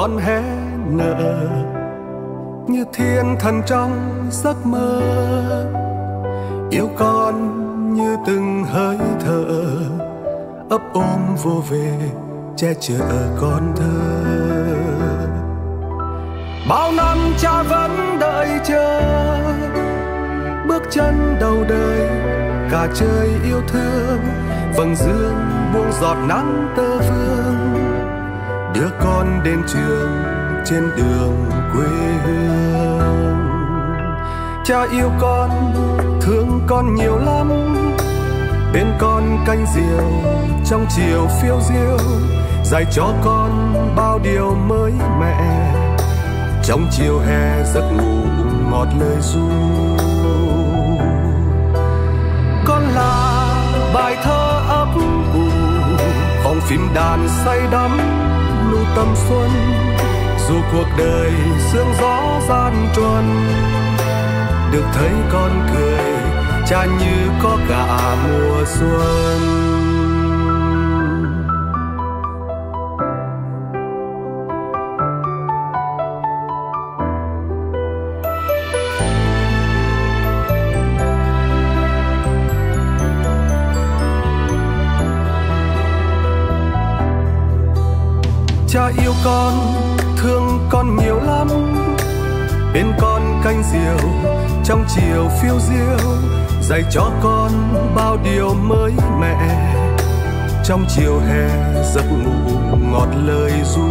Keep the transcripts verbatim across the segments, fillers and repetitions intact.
con hé nở như thiên thần trong giấc mơ, yêu con như từng hơi thở, ấp ôm vô về che chở con thơ. Bao năm cha vẫn đợi chờ, bước chân đầu đời cả trời yêu thương, vầng dương buông giọt nắng tơ vương, đưa con đến trường trên đường quê hương. Cha yêu con, thương con nhiều lắm, bên con canh diều trong chiều phiêu diêu, dạy cho con bao điều mới mẻ, trong chiều hè giấc ngủ ngọt lời ru. Con là bài thơ ấp ủ, vòng phim đàn say đắm nụ tầm xuân, dù cuộc đời sương gió gian truân, được thấy con cười cha như có cả mùa xuân. Cha yêu con, thương con nhiều lắm, bên con canh diều trong chiều phiêu diêu, dạy cho con bao điều mới mẻ, trong chiều hè giấc ngủ ngọt lời ru.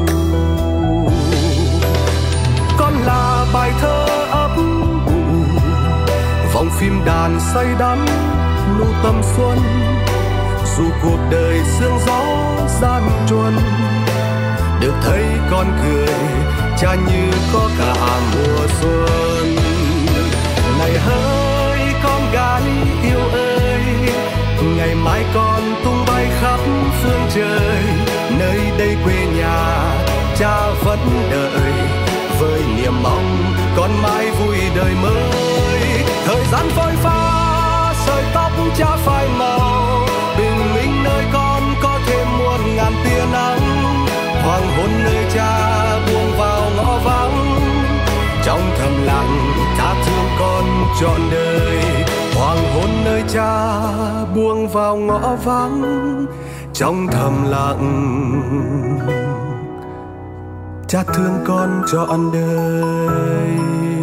Con là bài thơ ấp ủ, vòng phim đàn say đắm nụ tầm xuân, dù cuộc đời sương gió gian truân, được thấy con cười cha như có cả mùa xuân. Này hỡi con gái yêu ơi, ngày mai con tung bay khắp phương trời, nơi đây quê nhà cha vẫn đợi, với niềm mong con mãi vui đời mới. Thời gian phôi pha sợi tóc cha phai màu, bình minh nơi con có thêm muôn ngàn tia nắng, hoàng hôn nơi cha buông vào ngõ vắng, trong thầm lặng cha thương con trọn đời. Hoàng hôn nơi cha buông vào ngõ vắng, trong thầm lặng cha thương con trọn đời.